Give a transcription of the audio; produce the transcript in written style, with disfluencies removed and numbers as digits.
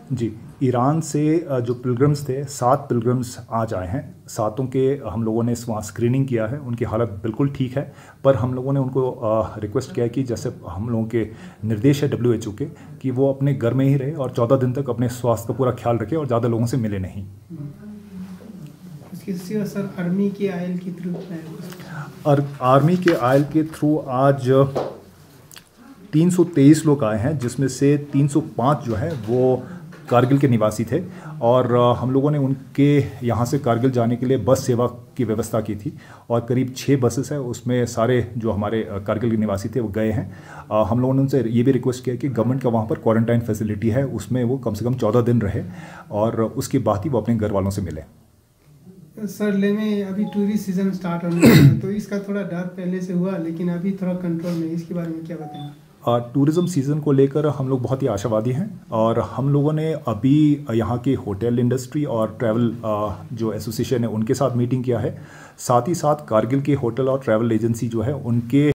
जी, Iran से जो pilgrims थे, 7 पिलग्रिम्स आज आए हैं। सातों के हम लोगों ने वहाँ स्क्रीनिंग किया है, उनकी हालत बिल्कुल ठीक है। पर हम लोगों ने उनको रिक्वेस्ट किया है कि जैसे हम लोगों के निर्देश है WHO के, कि वो अपने घर में ही रहे और 14 दिन तक अपने स्वास्थ्य का पूरा ख्याल रखें और ज़्यादा लोगों से मिले नहीं। सर आर्मी के आयल के थ्रू आर्मी के आयल के थ्रू आज 323 लोग आए हैं, जिसमें से 305 जो है वो कारगिल के निवासी थे। और हम लोगों ने उनके यहाँ से कारगिल जाने के लिए बस सेवा की व्यवस्था की थी और करीब 6 बसेस है, उसमें सारे जो हमारे कारगिल के निवासी थे वो गए हैं। हम लोगों ने उनसे ये भी रिक्वेस्ट किया कि गवर्नमेंट का वहाँ पर क्वारंटाइन फैसिलिटी है, उसमें वो कम से कम 14 दिन रहे और उसके बाद ही वो अपने घर वालों से मिले। सर ले में अभी टूरिस्ट सीजन स्टार्ट होने है, तो इसका थोड़ा डर पहले से हुआ, लेकिन अभी थोड़ा कंट्रोल में, इसके बारे में क्या बताएंगे? टूरिज़्म सीज़न को लेकर हम लोग बहुत ही आशावादी हैं और हम लोगों ने अभी यहाँ की होटल इंडस्ट्री और ट्रैवल जो एसोसिएशन है उनके साथ मीटिंग किया है। साथ ही साथ कारगिल के होटल और ट्रैवल एजेंसी जो है उनके